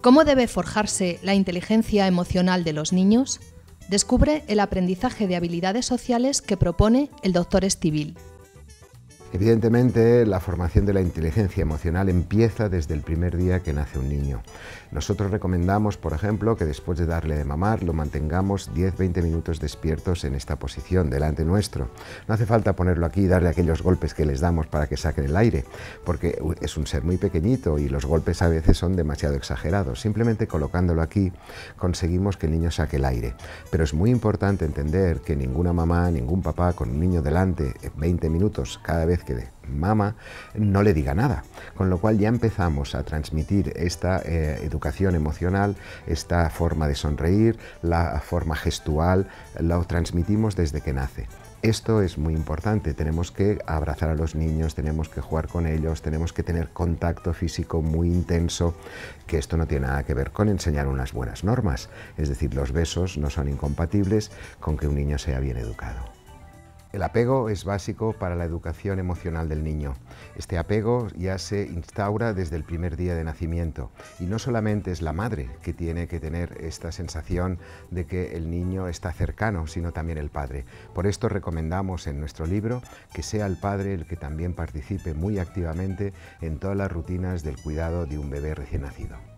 ¿Cómo debe forjarse la inteligencia emocional de los niños? Descubre el aprendizaje de habilidades sociales que propone el Dr. Estivill. Evidentemente, la formación de la inteligencia emocional empieza desde el primer día que nace un niño. Nosotros recomendamos, por ejemplo, que después de darle de mamar lo mantengamos 10-20 minutos despiertos en esta posición, delante nuestro. No hace falta ponerlo aquí y darle aquellos golpes que les damos para que saquen el aire, porque es un ser muy pequeñito y los golpes a veces son demasiado exagerados. Simplemente colocándolo aquí conseguimos que el niño saque el aire. Pero es muy importante entender que ninguna mamá, ningún papá con un niño delante 20 minutos cada vez que mama no le diga nada, con lo cual ya empezamos a transmitir esta educación emocional, esta forma de sonreír, la forma gestual, lo transmitimos desde que nace. Esto es muy importante, tenemos que abrazar a los niños, tenemos que jugar con ellos, tenemos que tener contacto físico muy intenso, que esto no tiene nada que ver con enseñar unas buenas normas, es decir, los besos no son incompatibles con que un niño sea bien educado. El apego es básico para la educación emocional del niño. Este apego ya se instaura desde el primer día de nacimiento y no solamente es la madre que tiene que tener esta sensación de que el niño está cercano, sino también el padre. Por esto recomendamos en nuestro libro que sea el padre el que también participe muy activamente en todas las rutinas del cuidado de un bebé recién nacido.